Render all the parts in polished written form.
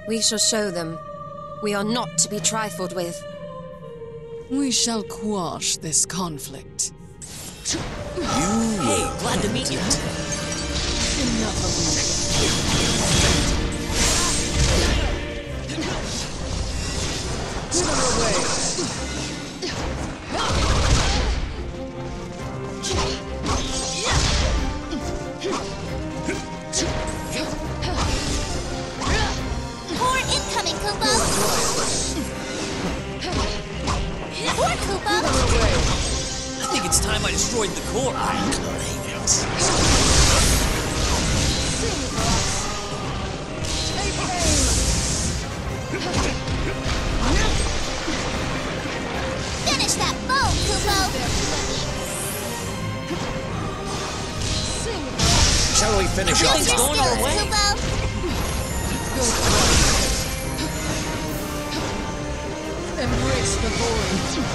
We shall show them. We are not to be trifled with. We shall quash this conflict. Hey, glad to meet you. Enough of you. Wither away! Core incoming, Kupo! Core, Kupo! I think it's time I destroyed the core. I claim it. Finish that foe, Kupo! Shall we finish off? Use your going our skills, way. Kupo! Embrace the void.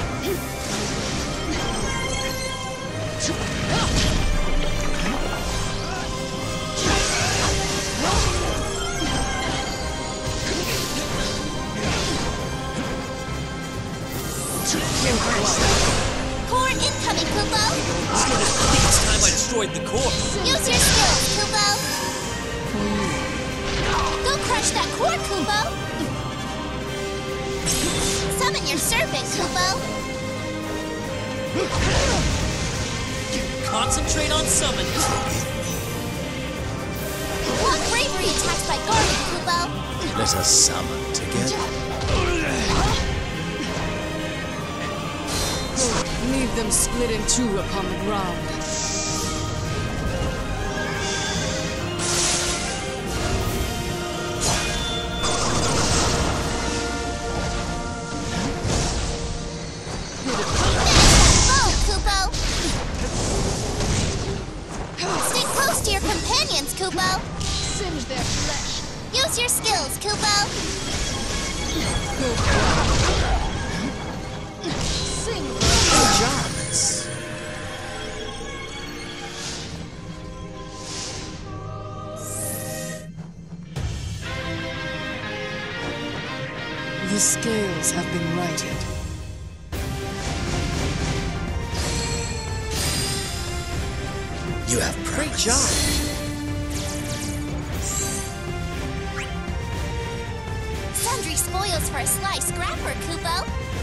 Core incoming, Kupo! I think it's time I destroyed the core. Use your skills, Kupo! Go crush that core, Kupo! Summon your serpent, Kupo! Concentrate on summon. Block bravery attacks by guarding, Kupo! Let us summon together. Leave them split in two upon the ground. Foe, Kupo! Stay close to your companions, Kupo! Singe their flesh. Use your skills, Kupo! Pajamas. The scales have been righted. You have Great promise. job. Sundry spoils for a sly scrapper, Kupo!